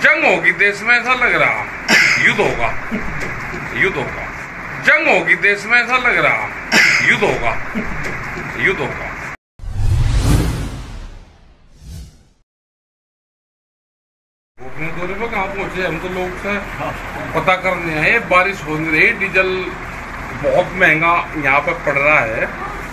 जंग होगी देश में ऐसा लग रहा, युद्ध होगा, युद्ध होगा। जंग होगी देश में ऐसा लग रहा, युद्ध होगा, युद्ध होगा। अपने दौरे पर कहाँ पहुंचे हम तो लोग से पता करने आए। बारिश हो नहीं रही, डीजल बहुत महंगा यहाँ पे पड़ रहा है,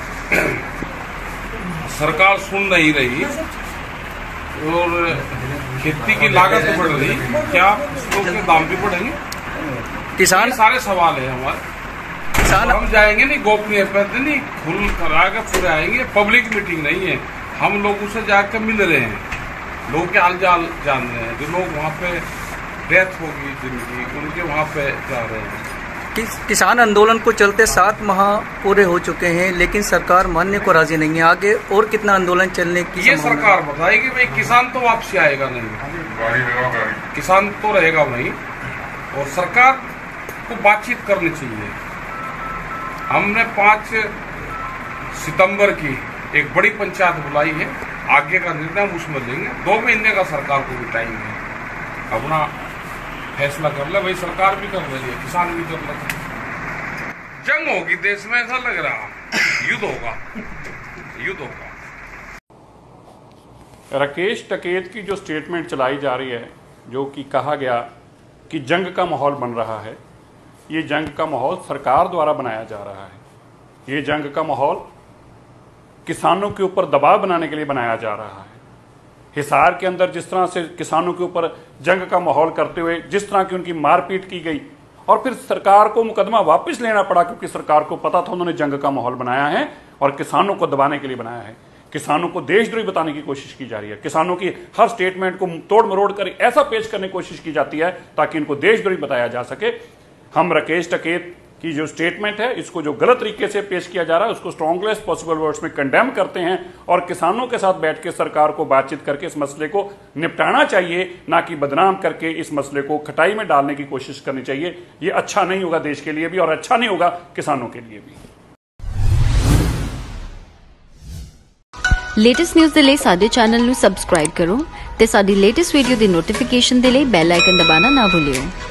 सरकार सुन नहीं रही और खेती की लागत तो बढ़ रही, क्या फसलों के दाम भी बढ़ेंगे? किसान सारे सवाल है हमारे। किसान हम जाएंगे नहीं गोपनीय पर नहीं, खुल करा के पूरे आएंगे। पब्लिक मीटिंग नहीं है, हम लोग उससे जाकर मिल रहे हैं, लोग के हाल चाल जान रहे हैं। जो लोग वहाँ पे डेथ होगी जिनकी, उनके वहाँ पे जा रहे हैं। किसान आंदोलन को चलते 7 माह पूरे हो चुके हैं, लेकिन सरकार मानने को राजी नहीं है। आगे और कितना आंदोलन चलने की ये सरकार बताएगी। भाई किसान तो वापसी आएगा नहीं, किसान तो रहेगा वहीं, और सरकार को बातचीत करनी चाहिए। हमने 5 सितंबर की एक बड़ी पंचायत बुलाई है, आगे का निर्णय हम उसमें लेंगे। 2 महीने का सरकार को भी टाइम है, अपना फैसला कर ले। भाई सरकार भी कर रही है, किसान भी कर रहे। जंग होगी देश में ऐसा लग रहा, युद्ध होगा, युद्ध होगा। राकेश टिकैत की जो स्टेटमेंट चलाई जा रही है, जो कि कहा गया कि जंग का माहौल बन रहा है, ये जंग का माहौल सरकार द्वारा बनाया जा रहा है। ये जंग का माहौल किसानों के ऊपर दबाव बनाने के लिए बनाया जा रहा है। हिसार के अंदर जिस तरह से किसानों के ऊपर जंग का माहौल करते हुए जिस तरह की उनकी मारपीट की गई, और फिर सरकार को मुकदमा वापस लेना पड़ा, क्योंकि सरकार को पता था उन्होंने जंग का माहौल बनाया है और किसानों को दबाने के लिए बनाया है। किसानों को देशद्रोही बताने की कोशिश की जा रही है। किसानों की हर स्टेटमेंट को तोड़ मरोड़ कर ऐसा पेश करने की कोशिश की जाती है ताकि इनको देशद्रोही बताया जा सके। हम राकेश टिकैत की जो स्टेटमेंट है, इसको जो गलत तरीके से पेश किया जा रहा है, उसको स्ट्रॉन्गेस्ट पॉसिबल वर्ड्स में कंडेम करते हैं, और किसानों के साथ बैठ के सरकार को बातचीत करके इस मसले को निपटाना चाहिए, ना कि बदनाम करके इस मसले को खटाई में डालने की कोशिश करनी चाहिए। ये अच्छा नहीं होगा देश के लिए भी, और अच्छा नहीं होगा किसानों के लिए भी। लेटेस्ट न्यूज़ ਦੇ ਲਈ ਸਾਡੇ ਚੈਨਲ ਨੂੰ ਸਬਸਕ੍ਰਾਈਬ ਕਰੋ ਤੇ ਸਾਡੀ ਲੇਟੈਸਟ ਵੀਡੀਓ ਦੀ ਨੋਟੀਫਿਕੇਸ਼ਨ ਦੇ ਲਈ ਬੈਲ ਆਈਕਨ ਦਬਾਉਣਾ ਨਾ ਭੁੱਲਿਓ।